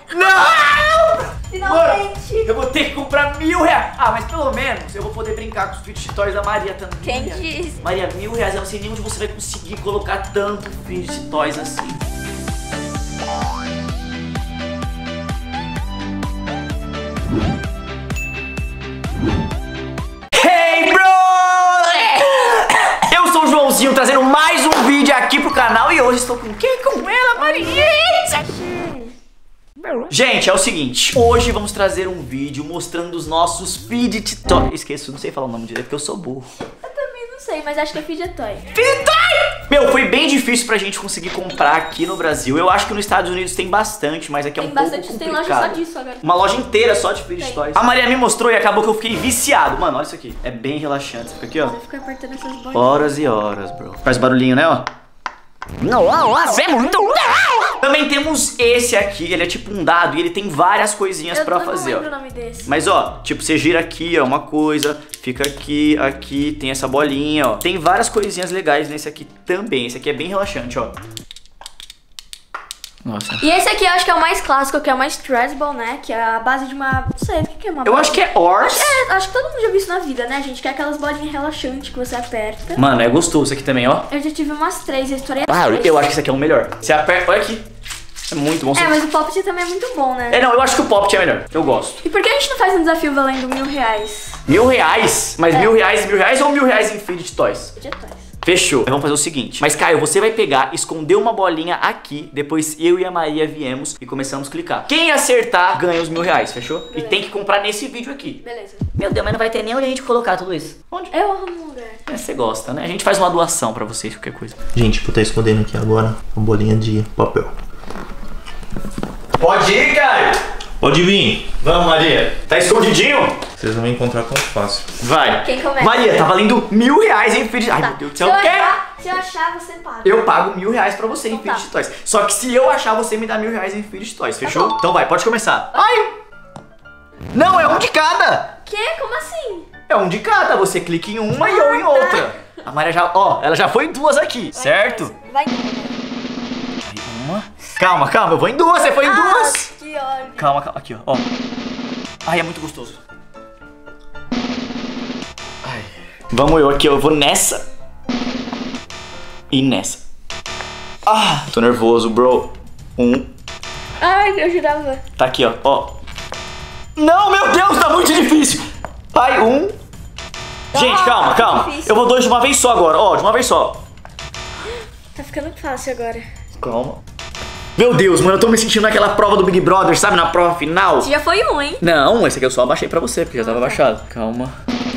Não! Finalmente! Mano, eu vou ter que comprar R$1.000. Ah, mas pelo menos eu vou poder brincar com os fidget toys da Maria também. Quem disse? Maria, R$1.000, eu não sei nem onde você vai conseguir colocar tanto fidget toys assim. Hey, bro! Eu sou o Joãozinho, trazendo mais um vídeo aqui pro canal. E hoje estou com quem? Com ela, Maria! Gente, é o seguinte, hoje vamos trazer um vídeo mostrando os nossos fidget toys. Esqueço, não sei falar o nome direito porque eu sou burro. Eu também não sei, mas acho que é fidget toy. Fidget toy! Meu, foi bem difícil pra gente conseguir comprar aqui no Brasil. Eu acho que nos Estados Unidos tem bastante, mas aqui é um pouco complicado. Tem loja só disso agora. Uma loja inteira só de fidget toys. A Maria me mostrou e acabou que eu fiquei viciado. Mano, olha isso aqui. É bem relaxante. Você fica aqui, ó. Você fica apertando essas bolinhas. Horas e horas, bro. Faz barulhinho, né, ó. Nossa, é muito legal! Também temos esse aqui, ele é tipo um dado e ele tem várias coisinhas pra fazer, ó. Eu não lembro o nome desse. Mas ó, tipo, você gira aqui, ó, uma coisa, fica aqui, aqui, tem essa bolinha, ó. Tem várias coisinhas legais nesse aqui também. Esse aqui é bem relaxante, ó. Nossa. E esse aqui eu acho que é o mais clássico, que é o mais stressball, né? Que é a base de uma... Não sei, o que é uma base? Eu acho que é Horse. Acho que todo mundo já viu isso na vida, né, gente? Que é aquelas bolinhas relaxantes que você aperta. Mano, é gostoso esse aqui também, ó. Eu já tive umas 3, a história Eu acho que esse aqui é o melhor. Você aperta, olha aqui. É muito bom. Mas o Poppet também é muito bom, né? Não, eu acho que o Poppet é melhor. Eu gosto. E por que a gente não faz um desafio valendo R$1.000? R$1.000? Mas R$1.000 ou R$1.000 em fidget toys? Fidget toys. Fechou. Vamos fazer o seguinte. Mas, Caio, você vai pegar, esconder uma bolinha aqui. Depois eu e a Maria viemos e começamos a clicar. Quem acertar ganha os R$1.000, fechou? Beleza. E tem que comprar nesse vídeo aqui. Beleza. Meu Deus, mas não vai ter nem onde a gente colocar tudo isso. Onde? Eu arrumo um lugar. Você gosta, né? A gente faz uma doação pra vocês, qualquer coisa. Gente, vou estar escondendo aqui agora uma bolinha de papel. Pode ir, Caio. Pode vir. Vamos, Maria. Tá escondidinho? Vocês vão me encontrar tão fácil. Vai. Quem começa? Maria, tá valendo R$1.000 em fidget. Ai, Tá. meu Deus do céu. Se eu achar, você paga. Eu pago R$1.000 pra você em Então tá. fidget toys. Só que se eu achar, você me dá R$1.000 em fidget toys, fechou? bom. Então vai, pode começar. Ai! Não, é um de cada. Que? Como assim? É um de cada. Você clica em uma e eu em outra. A Maria já, ó, ela já foi em duas aqui, certo? Vai. Uma. Calma, calma, eu vou em duas, você foi em duas. Que ódio. Calma, calma, aqui, ó. Ai, é muito gostoso. Ai. Vamos eu aqui, eu vou nessa. E nessa. Ah, tô nervoso, bro. Ai, eu jurava. Tá aqui, ó. Não, meu Deus, tá muito difícil. Vai, Gente, calma, calma. difícil. Eu vou dois de uma vez só agora, ó, de uma vez só. Tá ficando fácil agora. Calma. Meu Deus, mano, eu tô me sentindo naquela prova do Big Brother, sabe? Na prova final. Você já foi um, hein? Não, esse aqui eu só abaixei pra você, porque já tava abaixado. Calma.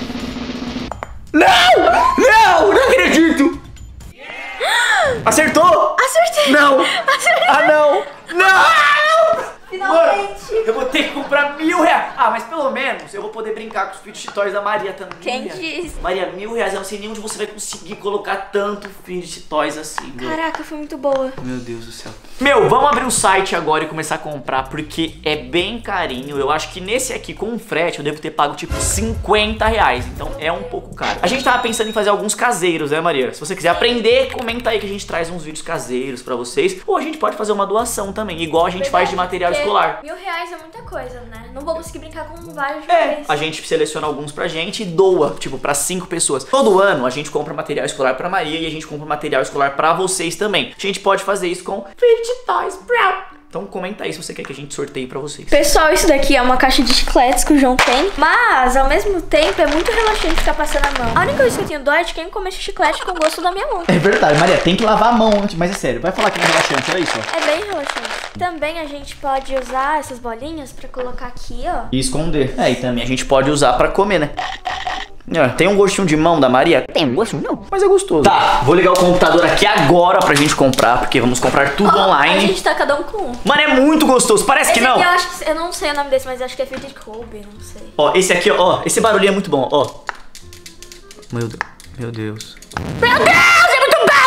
Não! Não acredito! Acertou? Acertei! Não! Acertei! Ah, não! Não! Finalmente! Eu vou ter que comprar R$1.000. Ah, mas pelo menos eu vou poder brincar com os fidget toys da Maria também. Quem disse? Maria, R$1.000, eu não sei nem onde você vai conseguir colocar tanto fidget toys assim, meu. Caraca, foi muito boa. Meu Deus do céu. Meu, vamos abrir o site agora e começar a comprar, porque é bem carinho. Eu acho que nesse aqui, com frete, eu devo ter pago tipo R$50. Então é um pouco caro. A gente tava pensando em fazer alguns caseiros, né, Maria? Se você quiser aprender, comenta aí que a gente traz uns vídeos caseiros pra vocês. Ou a gente pode fazer uma doação também, igual a gente faz de material escolar. R$1.000 é muita coisa, né? Não vou conseguir brincar com vários de uma vez. A gente seleciona alguns pra gente e doa, tipo, pra 5 pessoas. Todo ano a gente compra material escolar pra Maria e a gente compra material escolar pra vocês também. A gente pode fazer isso com Fidget Toys Brown. Então comenta aí se você quer que a gente sorteie pra vocês. Pessoal, isso daqui é uma caixa de chicletes que o João tem, mas ao mesmo tempo é muito relaxante ficar passando a mão. A única coisa que eu tenho dó é de quem come esse chiclete com o gosto da minha mão. É verdade, Maria, tem que lavar a mão antes, mas é sério, vai falar que é relaxante, olha isso, ó. É bem relaxante. Também a gente pode usar essas bolinhas pra colocar aqui, ó. E esconder. E também a gente pode usar pra comer, né? Tem um gostinho de mão da Maria? Tem um gostinho não, mas é gostoso. Tá, vou ligar o computador aqui agora pra gente comprar, porque vamos comprar tudo online. A gente tá cada um com um. Mano, é muito gostoso, parece que não. Aqui eu não sei o nome desse, mas acho que é feito de Kobe, não sei. Ó, esse aqui, ó, esse barulhinho é muito bom, ó. Meu Deus. Meu Deus. Meu Deus, é muito bom!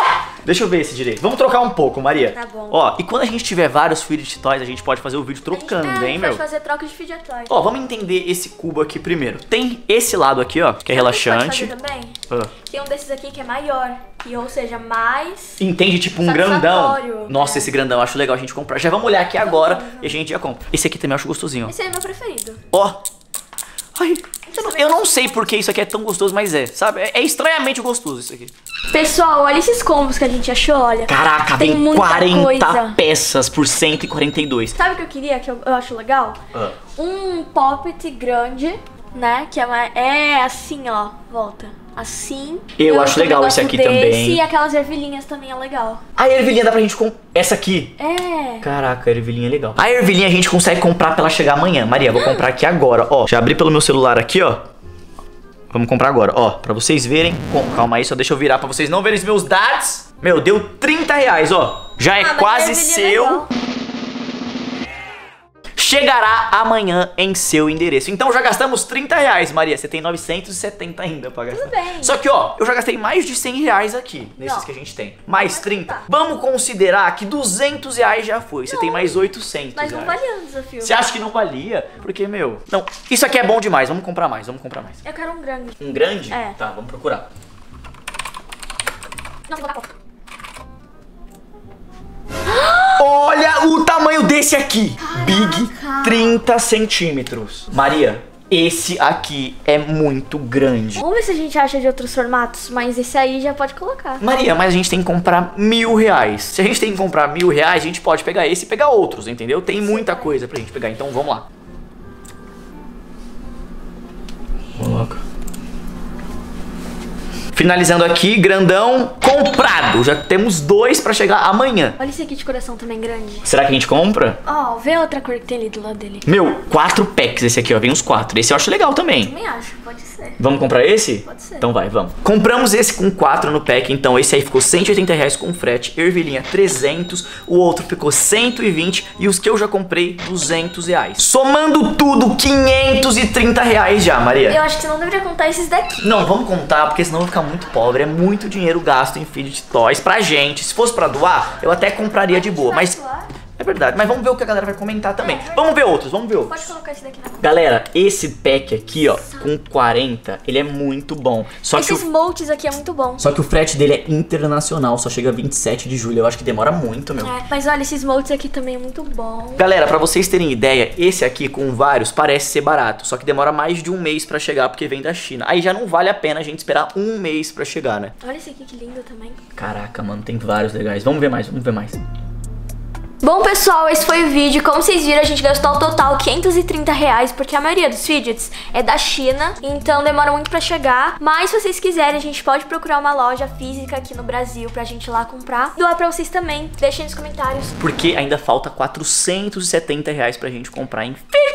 Deixa eu ver esse direito. Vamos trocar um pouco, Maria. Tá bom. Ó, e quando a gente tiver vários fidget toys, a gente pode fazer o vídeo trocando, hein, meu? Pode fazer troca de fidget toy. Ó, vamos entender esse cubo aqui primeiro. Tem esse lado aqui, ó, que é relaxante. Pode fazer também? Ah. Tem um desses aqui que é maior, que ou seja, mais... Entende? Tipo um satisfatório, grandão. Nossa, esse grandão, acho legal a gente comprar. Já vamos olhar aqui agora e a gente já compra. Esse aqui também eu acho gostosinho. Esse aí é meu preferido. Ó. Ai, eu não sei porque isso aqui é tão gostoso, mas é, sabe? É estranhamente gostoso isso aqui. Pessoal, olha esses combos que a gente achou, olha. Caraca, tem vem muita 40 coisa. peças por 142. Sabe o que eu queria, que eu acho legal? Um pop-it grande, né? Que é assim, ó, volta. Assim. Eu acho legal esse aqui também. E aquelas ervilhinhas também é legal. A ervilhinha dá pra gente comprar. Essa aqui. É. Caraca, a ervilhinha é legal. A ervilhinha a gente consegue comprar pra ela chegar amanhã. Maria, vou comprar aqui agora. Ó, já abri pelo meu celular aqui, ó. Vamos comprar agora, ó. Pra vocês verem. Calma aí, só deixa eu virar pra vocês não verem os meus dados. Meu, deu 30 reais, ó. Já é quase seu. Legal. Chegará amanhã em seu endereço. Então já gastamos 30 reais, Maria. Você tem 970 ainda pra gastar. Tudo bem. Só que, ó, eu já gastei mais de 100 reais aqui, nesses que a gente tem. Mais 30. Tá. Vamos considerar que 200 reais já foi. Você tem mais 800 Mas não reais. valia o desafio. Você acha que não valia? Porque, meu... Não, isso aqui é bom demais. Vamos comprar mais, vamos comprar mais. Eu quero um grande. Um grande? É. Tá, vamos procurar. Não, vou colocar. Olha o tamanho desse aqui. Big 30 centímetros. Maria, esse aqui é muito grande. Vamos ver se a gente acha de outros formatos, mas esse aí já pode colocar. Maria, mas a gente tem que comprar 1.000 reais. Se a gente tem que comprar 1.000 reais, a gente pode pegar esse e pegar outros, entendeu? Tem muita coisa pra gente pegar, então vamos lá. Coloca. Finalizando aqui, grandão, comprado. Já temos 2 pra chegar amanhã. Olha esse aqui de coração também grande. Será que a gente compra? Ó, vê a outra cor que tem ali do lado dele. Meu, 4 packs esse aqui, ó. Vem uns 4. Esse eu acho legal também. Também acho, pode ser. Vamos comprar esse? Pode ser. Então vai, vamos. Compramos esse com 4 no pack, então esse aí ficou 180 reais com frete, ervilhinha 300, o outro ficou 120 e os que eu já comprei 200 reais. Somando tudo, 530 reais já, Maria. Eu acho que você não deveria contar esses daqui. Não, vamos contar, porque senão vai ficar muito pobre. É muito dinheiro gasto em fidget toys pra gente. Se fosse pra doar, eu até compraria de boa, mas... É verdade, mas vamos ver o que a galera vai comentar também. Vamos ver outros, vamos ver outros. Pode colocar esse daqui na mão. Galera, esse pack aqui, ó, com 40, ele é muito bom. Só Esses que moldes aqui é muito bom. Só que o frete dele é internacional, só chega 27 de julho. Eu acho que demora muito, meu. É, mas olha, esses moldes aqui também é muito bom. Galera, pra vocês terem ideia, esse aqui com vários parece ser barato, só que demora mais de um mês pra chegar porque vem da China. Aí já não vale a pena a gente esperar um mês pra chegar, né? Olha esse aqui que lindo também. Caraca, mano, tem vários legais. Vamos ver mais, vamos ver mais. Bom, pessoal, esse foi o vídeo. Como vocês viram, a gente gastou ao total 530 reais, porque a maioria dos fidgets é da China, então demora muito pra chegar. Mas se vocês quiserem, a gente pode procurar uma loja física aqui no Brasil pra gente ir lá comprar. Doar pra vocês também, deixem nos comentários. Porque ainda falta 470 reais pra gente comprar em fidget